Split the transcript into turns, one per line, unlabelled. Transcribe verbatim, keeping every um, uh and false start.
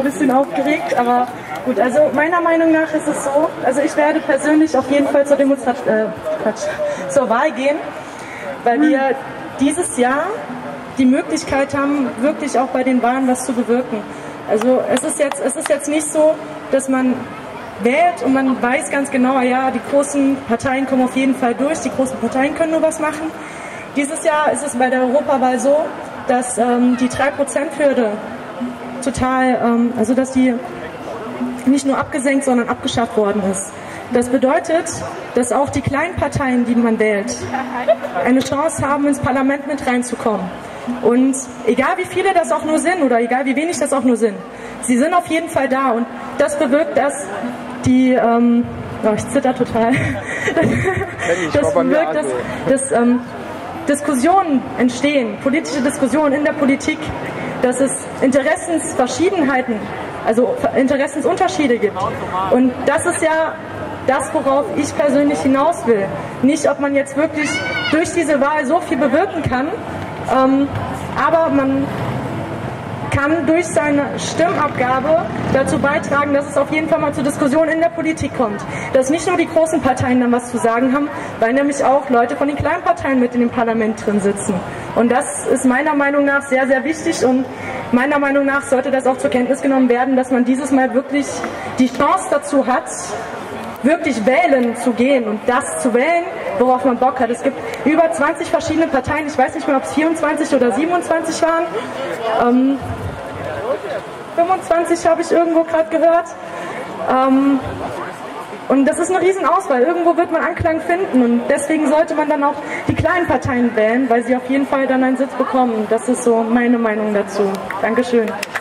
bisschen aufgeregt, aber gut, also meiner Meinung nach ist es so, also ich werde persönlich auf jeden Fall zur Demonstration, äh, Quatsch, zur Wahl gehen, weil wir dieses Jahr die Möglichkeit haben, wirklich auch bei den Wahlen was zu bewirken. Also es ist jetzt, es ist jetzt nicht so, dass man wählt und man weiß ganz genau, ja, die großen Parteien kommen auf jeden Fall durch, die großen Parteien können nur was machen. Dieses Jahr ist es bei der Europawahl so, dass ähm, die drei Prozent Hürde total, ähm, also dass die nicht nur abgesenkt, sondern abgeschafft worden ist. Das bedeutet, dass auch die kleinen Parteien, die man wählt, eine Chance haben, ins Parlament mit reinzukommen. Und egal wie viele das auch nur sind oder egal wie wenig das auch nur sind, sie sind auf jeden Fall da und das bewirkt, dass die, ähm, oh, ich zitter total, das bewirkt, dass, dass ähm, Diskussionen entstehen, politische Diskussionen in der Politik, dass es Interessensverschiedenheiten, also Interessensunterschiede gibt. Und das ist ja das, worauf ich persönlich hinaus will. Nicht, ob man jetzt wirklich durch diese Wahl so viel bewirken kann, ähm, aber man kann durch seine Stimmabgabe dazu beitragen, dass es auf jeden Fall mal zu Diskussionen in der Politik kommt. Dass nicht nur die großen Parteien dann was zu sagen haben, weil nämlich auch Leute von den kleinen Parteien mit in dem Parlament drin sitzen. Und das ist meiner Meinung nach sehr, sehr wichtig und meiner Meinung nach sollte das auch zur Kenntnis genommen werden, dass man dieses Mal wirklich die Chance dazu hat, wirklich wählen zu gehen und das zu wählen, worauf man Bock hat. Es gibt über zwanzig verschiedene Parteien, ich weiß nicht mehr, ob es vierundzwanzig oder siebenundzwanzig waren. Ähm, fünfundzwanzig habe ich irgendwo gerade gehört. Ähm, und das ist eine Riesenauswahl. Irgendwo wird man Anklang finden und deswegen sollte man dann auch die kleinen Parteien wählen, weil sie auf jeden Fall dann einen Sitz bekommen. Das ist so meine Meinung dazu. Dankeschön.